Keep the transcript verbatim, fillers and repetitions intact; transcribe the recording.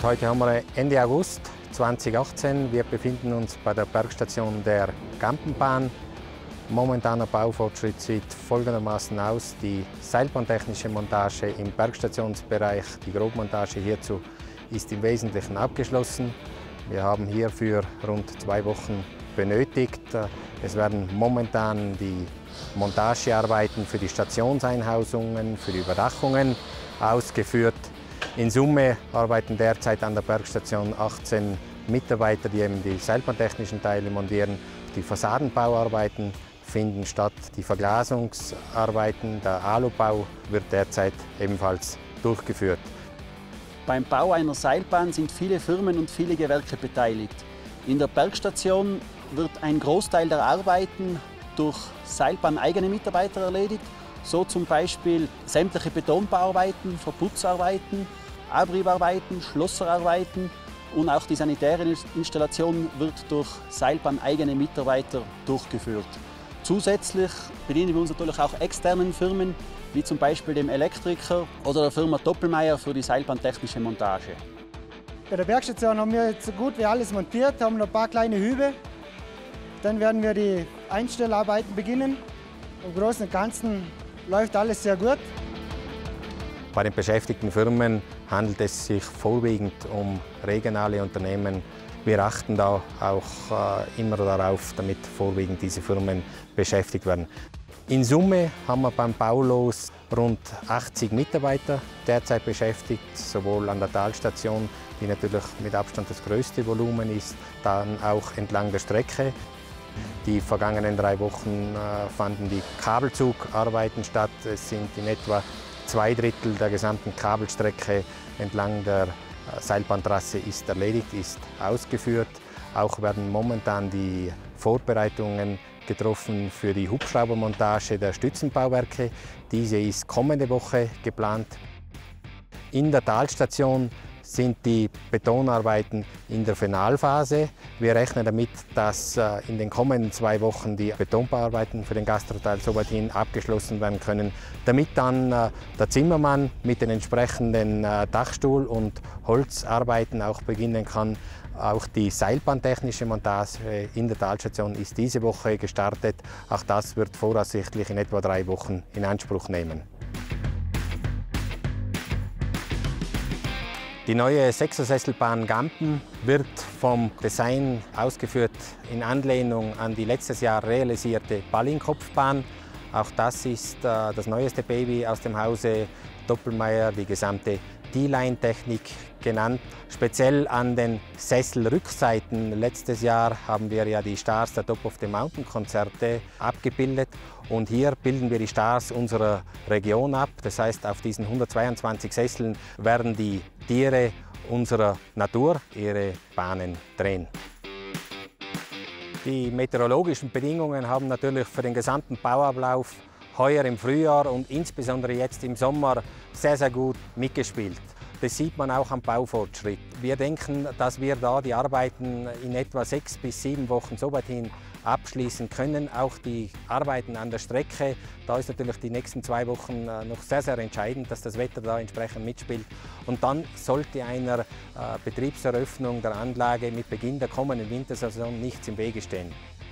Heute haben wir Ende August zweitausendachtzehn. Wir befinden uns bei der Bergstation der Gampenbahn. Momentaner Baufortschritt sieht folgendermaßen aus. Die seilbahntechnische Montage im Bergstationsbereich, die Grobmontage hierzu, ist im Wesentlichen abgeschlossen. Wir haben hierfür rund zwei Wochen benötigt. Es werden momentan die Montagearbeiten für die Stationseinhausungen, für die Überdachungen ausgeführt. In Summe arbeiten derzeit an der Bergstation achtzehn Mitarbeiter, die eben die seilbahntechnischen Teile montieren. Die Fassadenbauarbeiten finden statt, die Verglasungsarbeiten, der Alubau wird derzeit ebenfalls durchgeführt. Beim Bau einer Seilbahn sind viele Firmen und viele Gewerke beteiligt. In der Bergstation wird ein Großteil der Arbeiten durch Seilbahn-eigene Mitarbeiter erledigt, so zum Beispiel sämtliche Betonbauarbeiten, Verputzarbeiten, Abriebarbeiten, Schlosserarbeiten und auch die sanitäre Installation wird durch Seilbahn-eigene Mitarbeiter durchgeführt. Zusätzlich bedienen wir uns natürlich auch externen Firmen, wie zum Beispiel dem Elektriker oder der Firma Doppelmayr für die seilbahntechnische Montage. Bei der Bergstation haben wir jetzt so gut wie alles montiert, haben noch ein paar kleine Hübe. Dann werden wir die Einstellarbeiten beginnen. Im Großen und Ganzen läuft alles sehr gut. Bei den beschäftigten Firmen handelt es sich vorwiegend um regionale Unternehmen. Wir achten da auch äh, immer darauf, damit vorwiegend diese Firmen beschäftigt werden. In Summe haben wir beim Baulos rund achtzig Mitarbeiter derzeit beschäftigt, sowohl an der Talstation, die natürlich mit Abstand das größte Volumen ist, dann auch entlang der Strecke. Die vergangenen drei Wochen äh, fanden die Kabelzugarbeiten statt. Es sind in etwa zwei Drittel der gesamten Kabelstrecke entlang der Seilbahntrasse ist erledigt, ist ausgeführt. Auch werden momentan die Vorbereitungen getroffen für die Hubschraubermontage der Stützenbauwerke. Diese ist kommende Woche geplant. In der Talstation sind die Betonarbeiten in der Finalphase. Wir rechnen damit, dass in den kommenden zwei Wochen die Betonbauarbeiten für den Gastrotal so weit hin abgeschlossen werden können, damit dann der Zimmermann mit den entsprechenden Dachstuhl- und Holzarbeiten auch beginnen kann. Auch die seilbahntechnische Montage in der Talstation ist diese Woche gestartet. Auch das wird voraussichtlich in etwa drei Wochen in Anspruch nehmen. Die neue Sechsersesselbahn Gampen wird vom Design ausgeführt in Anlehnung an die letztes Jahr realisierte Ballinkopfbahn. Auch das ist äh, das neueste Baby aus dem Hause Doppelmayr, die gesamte D-Line-Technik genannt. Speziell an den Sesselrückseiten. Letztes Jahr haben wir ja die Stars der Top of the Mountain Konzerte abgebildet. Und hier bilden wir die Stars unserer Region ab. Das heißt, auf diesen hundertzweiundzwanzig Sesseln werden die Tiere unserer Natur ihre Bahnen drehen. Die meteorologischen Bedingungen haben natürlich für den gesamten Bauablauf heuer im Frühjahr und insbesondere jetzt im Sommer sehr, sehr gut mitgespielt. Das sieht man auch am Baufortschritt. Wir denken, dass wir da die Arbeiten in etwa sechs bis sieben Wochen so weit hin abschließen können. Auch die Arbeiten an der Strecke, da ist natürlich die nächsten zwei Wochen noch sehr, sehr entscheidend, dass das Wetter da entsprechend mitspielt. Und dann sollte einer äh, Betriebseröffnung der Anlage mit Beginn der kommenden Wintersaison nichts im Wege stehen.